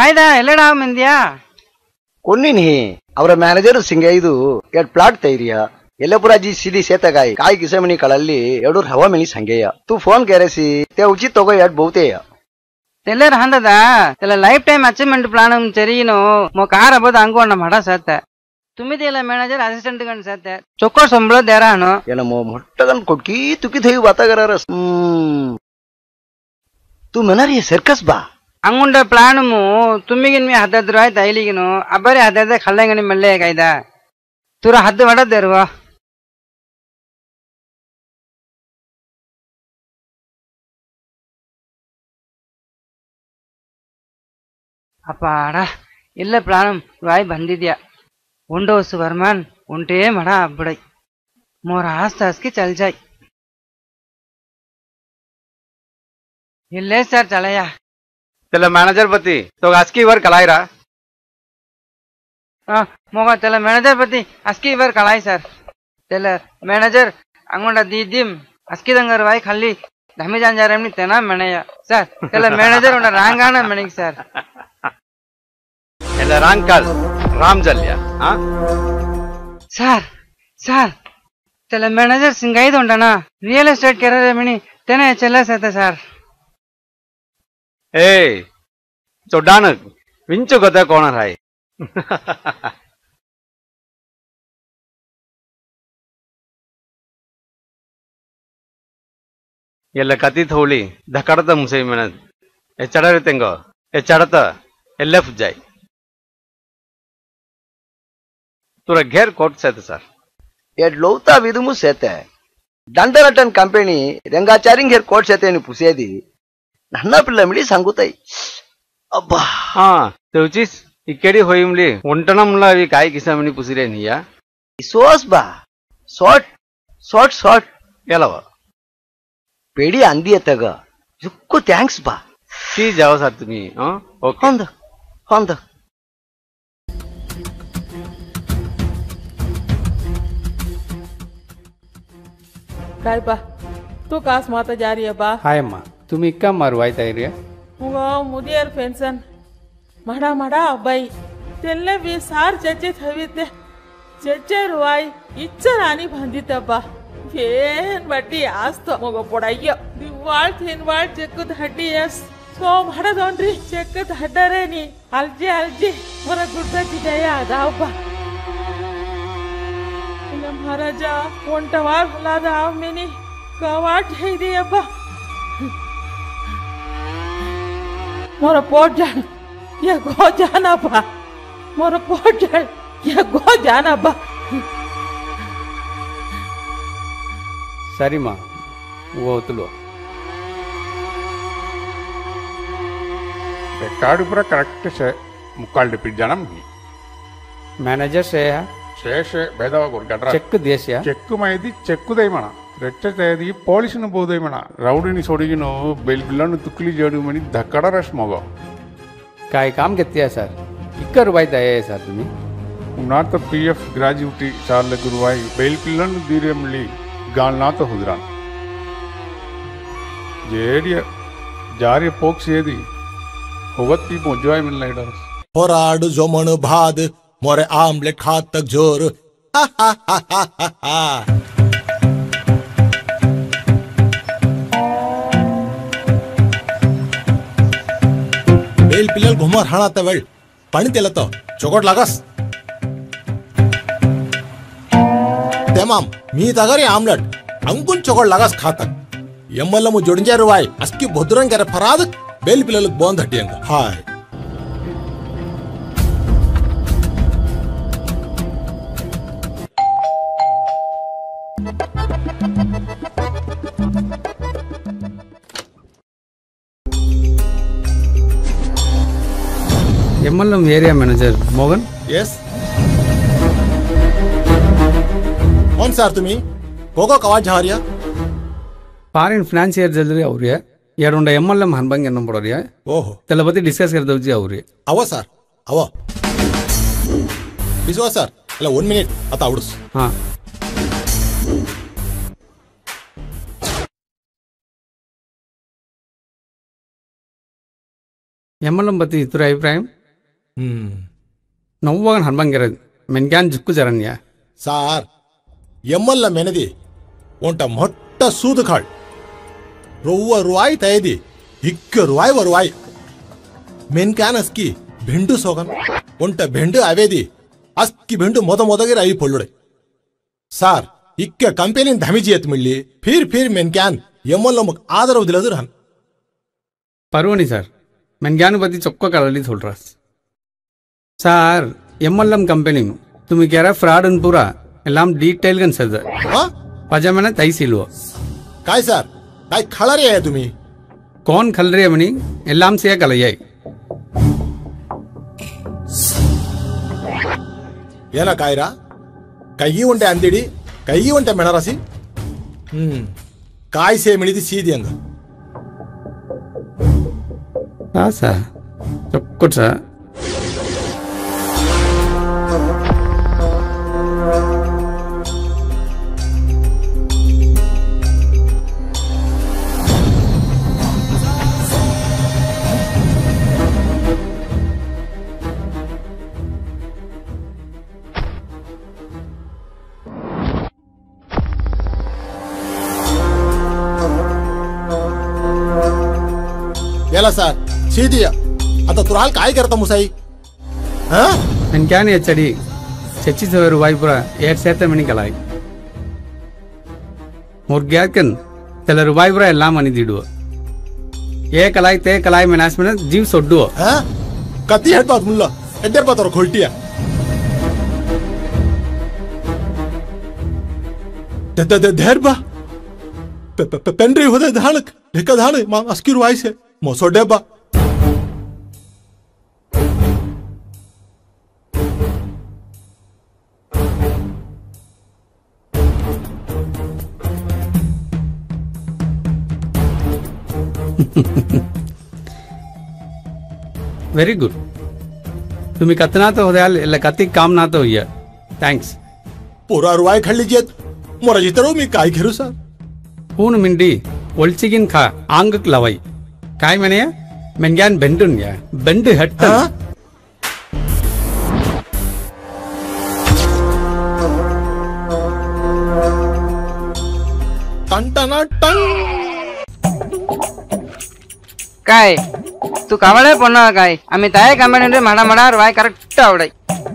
ಕಾಯ್ದ ಎಲ್ಲೆಡ ಮಂದ್ಯಾ ಕೊನ್ನಿ ಅವರ manager ಸಿಂಗೈದು 2 plot ತೈರಿಯ ಎಲ್ಲಪುರಾಜಿ ಸಿದಿ ಸೇತಗಾಯಿ ಕಾಯಿ ಕಿಸಮಣಿ ಕಳಲ್ಲಿ 2 ಹವಾ ಮಿನಿ ಸಂಗೇಯ ತೂ ಫೋನ್ ಕೆರೆಸಿ ते उचित तगो यार बहुतेय तेलर हंददा तेला लाइफ टाइम अचीवमेंट प्लान चरीनो मो कार अबद अंगोण मडा सत्ते तुम्ही तेला मॅनेजर असिस्टंट गण सत्ते चोक्को संबळ देरानो येना मो मोट्टगन कोटकी तुकी थई बाता करारस तू मनार ये सर्कस बा अंगुंड प्लान मु तुम्हीगिन मी हदद राय तैलिगिनो अबरे हदद खल्लेगनि मल्ले कायदा तुरा हद वड देरवा अपाड़ इल्ल प्राणम वाई बंदिद्या उंडोस वर्मन उंटे मड़ा अब्बड़ई मोर आस की चल जाई इल्ले सर चलया तेला मैनेजर पति तो आज की बार कलाई रहा मोगा तेला मैनेजर पति आज की बार कलाई सर तेला मैनेजर अंगुंडा दीदिम आज की दंगर वाई खाली धमी जान जा रहे तेना मनेया सर तेला मैनेजर उंडा रांगाना मनिक सर रांकल राम जल्या सर सर तेला मैनेजर सिंगाई दोंडना रियल एस्टेट केररे मिनी तेने चला सते सर ए चोडानक विंचु गते कोण राय ಎಲ್ಲ ಕತಿ ಥೋಳಿ ಧಕಡತ ಮುಸೈ ಮೆನದ್ ಎಚ್ಚಡರೆ ತೆಂಗೋ ಎಚ್ಚಡತ ಎಲ್ಲ ಫುಜ್ಜಾಯ್ तुरा घेर कोट सेते सर ये लोता विदुमु सेते दंडरटन कंपनी रंगाचारिंग घेर कोट सेते नि पुसेदी नन्न पिल्ल मिडी संगुताई अब्बा तेवचीस इकेडी होईमली वंटनमला वी काय किसमनी पुसिरे निया सोस बा शॉर्ट येलव पेडी अंदी येतग जुक्कु थैंक्स बा ती जाव सर तुम्ही ओके होंद काय बा तू कास माता जा रही है बा हाय अम्मा तुम इक्का मरवाई तैयार वो मुदियर पेंशन मड़ा मड़ा अब्बाई तेल्ले भी सार चचे थवीते चचे रुवाई इच्छर आनी भांदी तब्बा फेन बट्टी आज तो मगो पड़ाइयो दिवाल थीन वाल चेक्कुत हड्डी यस सो मड़ा दोंड्री चेक्कुत हड्डरे नी अलजी मोरा गुड्डा चिटाया दावबा महाराजा वंटवार हलादा मिनी कवाट है दी अब्बा मोरा पोट जान ये गो जाना बा मोरा पोट जान ये गो जाना बा सरी माँ वो तुलो रिकॉर्ड पूरा करेक्ट से मुकाल डिपीट जानम मैनेजर से है शेष भेदवा गुरगड्रा ಚೆಕ್ ದೇಶಯ ಚೆಕ್ ಮೈದಿ ಚೆಕ್ ದೈಮಣ ರೆಚ್ಚ ತೇದಿ ಪೊಲೀಸ್ನ ಬೋದೈಮಣ ರೌಡಿನಿ ಸೋಡಿಗಿನೋ ಬೆಲ್ಬಿಲ್ಲನ್ನು ತುಕ್ಲಿ ಜೋಡಿ ಮನಿ धक्कड़ रश मगो काय काम घेते है सर इक्का रुपये दया है सर तुम्ही उन्नात पीएफ ग्रेजुटी चार्ल गुरुवाई बेलपिल्लन दीरेमली गालनात हुदरान जेडिया जारे पोक्स येदी होवत्ती पोजवाय मिलना इडर होराड जोमण भाद मोरे आमलेट खात तक जोर बेल पिलल घुमर हाणा तवळ पाणी तेल तो चोकोट लागस तेमाम मी तगरी आमलेट अंकुन चोकोट लागस खातक यम्मल्ल मु जोडिंजे रुवाय अस्की भद्रं केरे फराद बेल पिलल बोंद हटियंग हाय MLM एरिया मैनेजर मोगन यस कौन सर तुम्ही कोको कवाज झारिया ಫಾರಿನ್ ಫೈನಾನ್ಸಿಯರ್ ಜಲ್ರಿ ಅವ್ರಿಗೆ ಎರಡುಂಡ MLM ಹನ್ಬಂಗ್ ಎನ್ನ ಬಿಡೋರಿ ಓಹೋ ತೆಲ ಬತ್ತಿ ಡಿಸ್ಕಸ್ करदौजी ಅವ್ರಿ ಅವ ಸರ್ ಅವ ಬಿಸುವ ಸರ್ ಅಲ್ಲ 1 ಮಿನಿಟ್ ಅತ ಅವಡ್ಸ್ ಹಾ MLM ಬತ್ತಿ ಇತರ ಅಭಿಪ್ರಾಯ नव्वगन हनबंगिरद मेनक्यान जुक्कु जरन्या సార్ ఎమ్మల్ల మెనది ಒಂಟ ಮೊಟ್ಟ ಸೂದು ಕಾಳ್ ರೊವ್ವ ರುವಾಯಿ ತಯದಿ ಇಕ್ಕ ರುವಾಯಿ ವರುವಾಯಿ ಮೆನ್ ಕ್ಯಾನ್ ಅಸ್ಕಿ ಬೆಂಡು ಸೋಗನ್ ಒಂಟ ಬೆಂಡು ಅವೇದಿ ಅಸ್ಕಿ ಬೆಂಡು ಮೊದಗೆ ರೈ ಪೊಳ್ಳುಡೆ ಸಾರ್ ಇಕ್ಕ ಕಂಪೆನಿನ್ ಧಮಿಜಿ ಎತ್ ಮಿಳ್ಳಿ ಫಿರ್ ಮೆನ್ ಕ್ಯಾನ್ ಎಮ್ಮಲ್ಲ ಮಕ್ ಆದರವ ದಿಲದು ರನ್ पर्वनी सर मेनक्यान बदी चोक्को कलली सोल्रास सर एमएलएम कंपनी तुम्हें कह रहा फ्रॉड अन पूरा एलाम डिटेल गन सर पजामना तई सिलवा काय सर काय खळरे आहे तुम्ही कौन खल रहे मनी एलाम से कलयाई ಏನ ಕಾಯ್ರ ಕೈಯಿ ಉಂಟೆ ಅಂದಿಡಿ ಕೈಯಿ ಉಂಟೆ ಮೆಣರಾಸಿ ಕಾಯಿ ಸೇ ಮಿಳಿದಿ ಸೀದಿ ಹಂಗ सा चोक्को सा याला सर सीदिया आता तुराल काय करता मुसाई हाँ मेनक्यान एचडी चची सवेर वाईपुरा 8 सेत मनी कलाई मुर्ग्याकन तेल रुवाईपुरा एल्लाम मनी दिडुव ये कलाई ते कलाई मैनेजमेंट जीव सोड्डुव हाँ कती हेड बात मुल्ला एड्डर बात और खोल्टिया धेर बा पेंड्री होते धानक ढेका धाने मां अस्की रुवाई से मोसो डेबा वेरी गुड तुम्ही कतना तो होद्याल ಇಲ್ಲ ಕತ್ತಿ काम ना तो होया थैंक्स पूरा रुवाई खल्ली जेत मोरा जितरो मी काय घेरू सर पून मिंडी ಒಳ್ಚಿಗಿನ್ ಖಾ ಆಂಗಕ್ ಲವೈ ಕಾಯ್ ಮನೆಯ ಮೆನ್ಗ್ಯಾನ್ ಬೆಂಡುನ್ಯ ಬೆಂಡು ಹೆಟ್ಟ टंटना टंग काय तू कावळे पन्ना काय आम्ही ताय कंपनी माडा माडा रुवाई करेक्ट आवडाई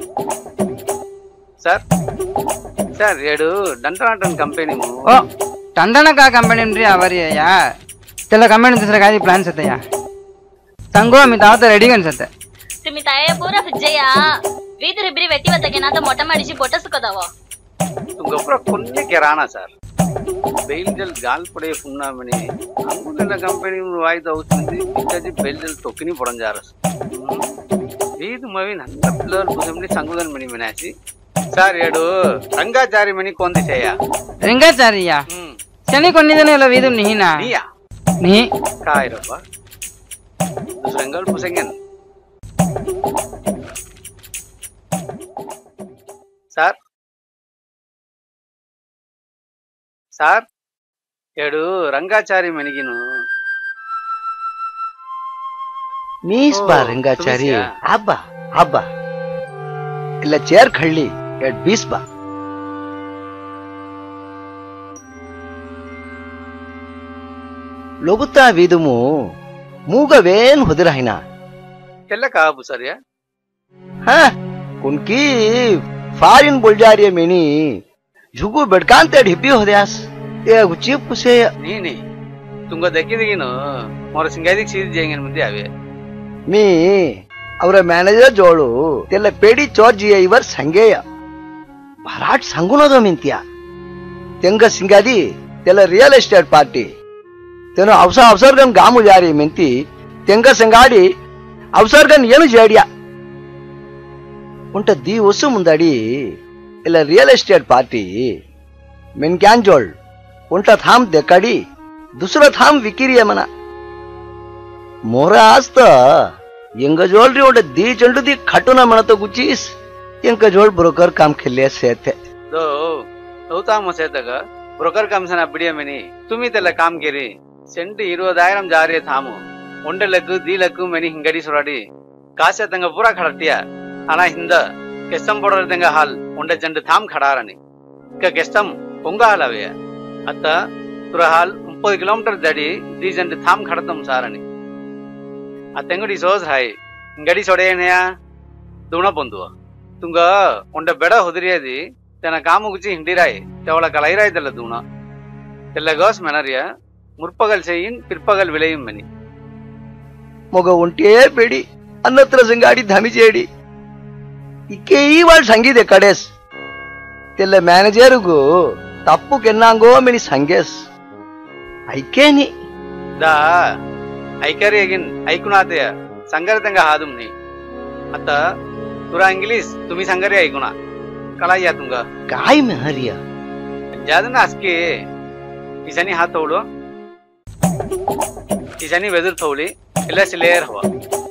ಸರ್ ಸರ್ ಏಡು ದಂಟನಾಟನ್ ಕಂಪನಿ ओ टंडना का कंपनी रे आवरी या त्याला कंपनी दुसरा काय प्लॅन सत्या या सांगू आम्ही तावत रेडी गन सत्या तुम्ही ताय पूरा फिज्जया वीध रिब्री वेटी वतके ना तो मोटा माडीची बोट सुकदाव तुमगोपुರ ಕೊನ್ನೆ ಕೆರಾಣ ಸರ್ బెయిల్ జల్ గాల్ పడే పున్నా మని అంగుల కంపెనీ వాయిదా అవుతుంది పిచ్చాజి బెయిల్ జల్ తొక్కిని పొడం జారస్ వీధు మవి నంద పిల్లలు భుజంని సంగుదన్ మని మనాసి సార్ ఏడు రంగాచారి మని కొంది చేయ రంగాచారియా శని కొన్ని దినాల వీధు నిహినా నీయా నీ काय रब्बा दुसरंगल पुसेंगन సార్ సార్ ఏడు ರಂಗಾಚಾರಿ ಮನಿಗಿನು ನೀಸ್ ಬಾ ರಂಗಾಚಾರಿ ಹಬ್ಬ ಹಬ್ಬ ಇಲ್ಲ ಚೇರ್ ಖಳ್ಳಿ ಎಡ್ ಬೀಸ್ ಬಾ ಲೋಗುತ್ತಾ ವೀದುಮು ಮೂಗವೇನ್ ಹೊದಿರಹಿನ ಕೆಲ್ಲ ಕಾಬು ಸರ್ಯಾ ಹಾ ಕುನ್ಕಿ ಫಾರಿನ್ ಬುಲ್ಜಾರಿಯ ಮಿನಿ झुगू बेडकांते ढिप्पी होद्यास ते गुची पुसे ನೀನಿ ತುಂಗ ದಕ್ಕಿದಗಿನು मोर सिंगादी चीज जेंगन ಮುಂದೆ ಆವೆ मी ಅವರ ಮ್ಯಾನೇಜರ್ ಜೋಳು ತೆಲ್ಲ ಪೇಡಿ ಚೋರ್ಜಿಯ ಇವರು ಸಂಗೇಯ ಮರಾಠ್ ಸಂಗುನೋದು ಮಿಂತ್ಯ ತೆಂಗ ಸಿಂಗಾದಿ ತೆಲ್ಲ ರಿಯಲ್ ಎಸ್ಟೇಟ್ ಪಾರ್ಟಿ तेनो अवसरगन गामु जारी ಮಿಂತಿ ತೆಂಗ ಸಂಗಾಡಿ ಅವಸರ್ಗನ್ ಏನು ಜೇಡಿಯ ಉಂಟ ದಿ ಒಸು ಮುಂದಾಡಿ ಇಲ್ಲ ರಿಯಲ್ एस्टेट पार्टी मेन क्यान जोल उंटा थाम देकाडी दुसरा थाम विकिरिय मना मोरा आस्त यंग जोल री उंट दी चंडू दी खटुना मना तो गुचीस यंग जोल ब्रोकर काम खेले सेते दो होता मसेतग ब्रोकर काम सना बिडिया मनी तुम्ही तेला काम केरी सेंट 20000 जारे थामु उंडलकु दीलकु मनी हिंगडी सोराडी कासे तंग पूरा खड़टिया आना हिंद केस्टम पोडर तंग हाल उंडे जंड थाम खड़ारनी का केस्टम पोंगा हालवे अत तुरा हाल 30 किलोमीटर दड़ी दी जंड थाम खड़तम सारनी अतेंगडी सोज हाय गडी सोडेनेया दूना पोंदुवा तुंग उंडे बेड होदरियदी तेना कामु गुची हिंडिराय तेवला कलाइराय तेल दूना तेल गोस मेनरिया मुर्पगल सेयिन पिर्पगल विलयम मनी मग उंटे बेडी अन्नत्र संगाडी धामी जेडी इके ई वाल संगीत कडेस तेल मैनेजर गो तप्पु केन्नांगो मिनी संगेस ऐकेनी दा ऐकरेगिन ऐकुनाते संगरतंगा हादुमनी आता तुरा इंग्लिश तुम्ही संगरे ऐकुना कलाया तुंगा काय में हरिया जादना अस्के इसनी हाथ तोड़ो इसनी वेदर थोड़ी इल्ला सिलेर हवा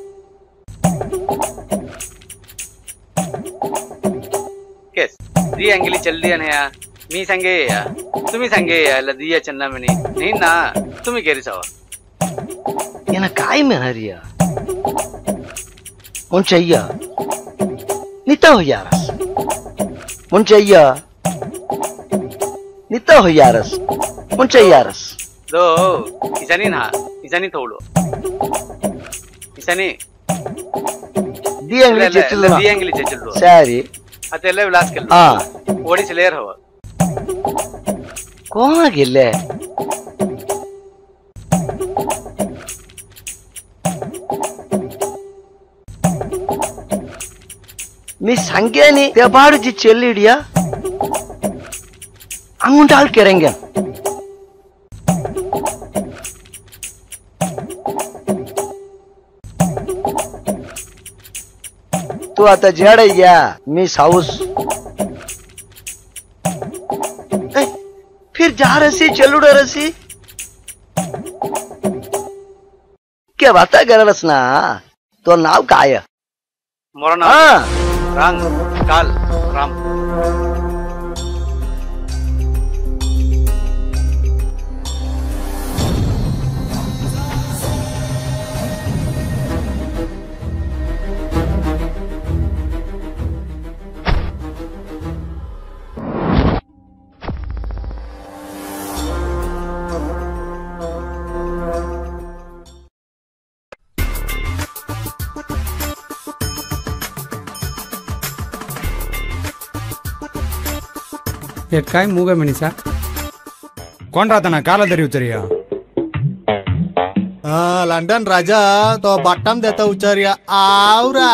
केस दी अंगली चल दिया नया मी संगे या तुम्ही संगे या लदिया चन्ना मनी नहीं ना तुम्ही केरी सवा ये ना काय में हरिया मुंचैया निता हो यारस मुंचैया निता हो यारस मुंचैयारस दो इसनी ना इसनी थोड़ो इसनी दी अंगली चेचुल्लो सारी अतेले विलास के ओडी सिलेर हवा कौन गिल्ले मी संगेनी तेबाडु जी चेल्लिडिया अंगुंडाल केरेंगे तू आता जेडయ్యా मी हाउस फिर जा रसी चलुड़ रसी क्या बात करलस ना तो नाव काय मोर नाव रंग काल राम ये काय मूगा मनीषा कौन रहा था ना काला दरी उतरिया लंडन राजा तो बट्टम देता उचरिया आवरा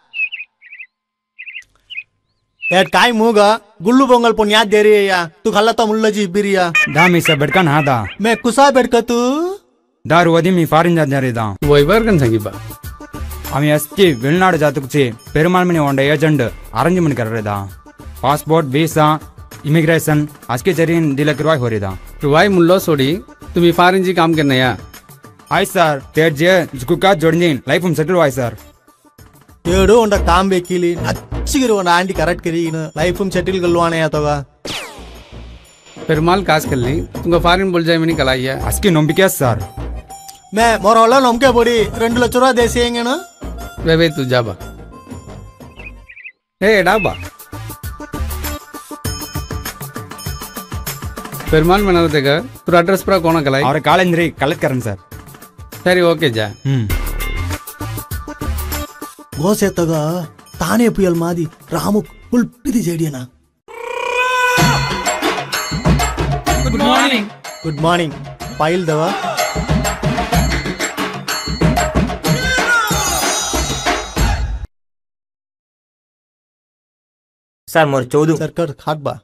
यार काय मूगा गुल्लू बोंगल पुन याद दे रही है तू खाला तो मुल्ला जी बिरिया दामी सा बेडका ना दा मैं कुसा बेडका तू दारू वदी मी फारिन जा जा रे दा वैवर्गन संगीबा आमी अस्की वेलनाड जातुकचे पेरुमाल मनी ओंडा एजेंट अरेंजमेंट कर रहे दा पासपोर्ट वीसा इमिग्रेशन आज के जरिए दिलक रुवाई हो रही था रुवाई मुल्लो सोडी तुम्ही फारिनजी काम करना या आई सर तेर जे जुकुका जोड़नी लाइफ हम सेटल हुआ सर येडो ओंडा काम बेकीली नच्चिगिरो ओंडा आंटी करेक्ट करीन लाइफ हम सेटल गलवाने या तोगा पेरुमाल कास कर ली तुमको फारिन बोल जाए मैंने कलाई है आज की नंबर क्या सर मैं मोरोला नमके बोडी 2 लाख रुपया देसेंगे ना वे तू जाबा ए डाबा पेरुमाल मना देगा तू एड्रेस पर कौन कलाई और कॉलेज रे कलेक्ट करन सर सरी ओके जा गोसे तगा ताने पुयल मादी रामु फुल पिदी जेडियना गुड मॉर्निंग पाइल दवा सर मोर 14 सर कर खाट बा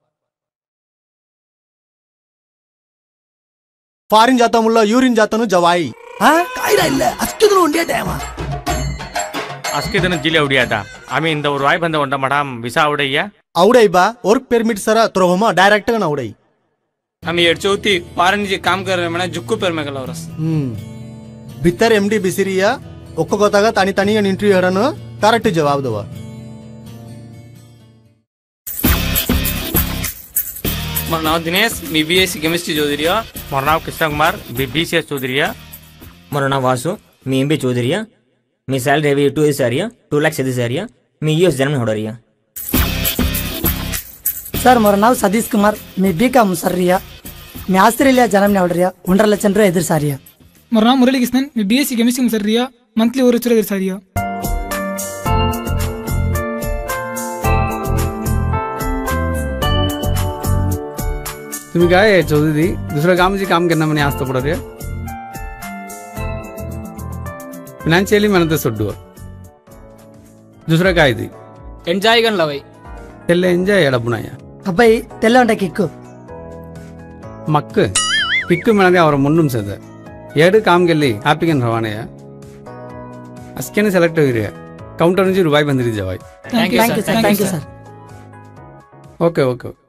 फारिन जाता मुल्ला यूरिन जाता नु जवाई हां काय राहिलं अस्किदन उंडिया टाइमा अस्किदन जिले उडियादा आम्ही इंद रुवाई बंद उंडा मडाम विसा उडैया औडै बा वर्क परमिट सर त्रोहमा डायरेक्ट गा औडै हम एडचौती फारिन जी काम कर रहे मना जुक्कू पेर में गलवरस भीतर एमडी बिसिरिया ఒక్క కొత్తగా తని తని ఇంటర్వ్యూ హడను కరెక్ట్ జవాబు దవ मोर नाम दिनेश मी बीएससी केमिस्ट्री चौधरीया मोर नाम कृष्ण कुमार बीसीएस चौधरीया मोर नाम वासु मी एमबी चौधरीया मी सॅलरी हवी 2 सारिया 2 लाख सदी सारिया मी US जन्म होडरिया सर मोर नाव सतीश कुमार मी बीकॉम मुसर्रिया मैं ऑस्ट्रेलिया जन्म होडरिया 1.5 लाख रुपये एदर सारिया मोर नाम मुरली कृष्णन मैं BSc केमिस्ट्री मुसर्रिया मंथली 1 लाख एदर सारिया तुम्ही काय चौधरी दुसरं काम करना मैंने आज तो पड़ रहा ಫಿನಾನ್ಷಿಯಲಿ ಮನದ ಸೊಡ್ಡು दूसरा काय थी ಎಂಜಾಯ್ ಗನ್ ಲವೈ तेल ಎಂಜಾಯ್ ಎಡಬುಣಯ ಅಬ್ಬಾಯಿ ತೆಲ್ಲ ಉಂಟ ಕಿಕ್ಕು ಮಕ್ಕ ಕಿಕ್ಕು ಮನದೆ ಅವರ ಮುನ್ನುಂ ಸದ ಎರಡು ಕಾಮ್ಗೆಲ್ಲಿ ಹ್ಯಾಪಿಗನ್ ರವಾನೆಯ ಅಸ್ಕೆನೆ ಸೆಲೆಕ್ಟ್ ಆಗಿರಿಯ ಕೌಂಟರ್ నుంచి ರೂಪಾಯಿ ಬಂದಿರಿ ಜವಾಯ್ thank you sir okay okay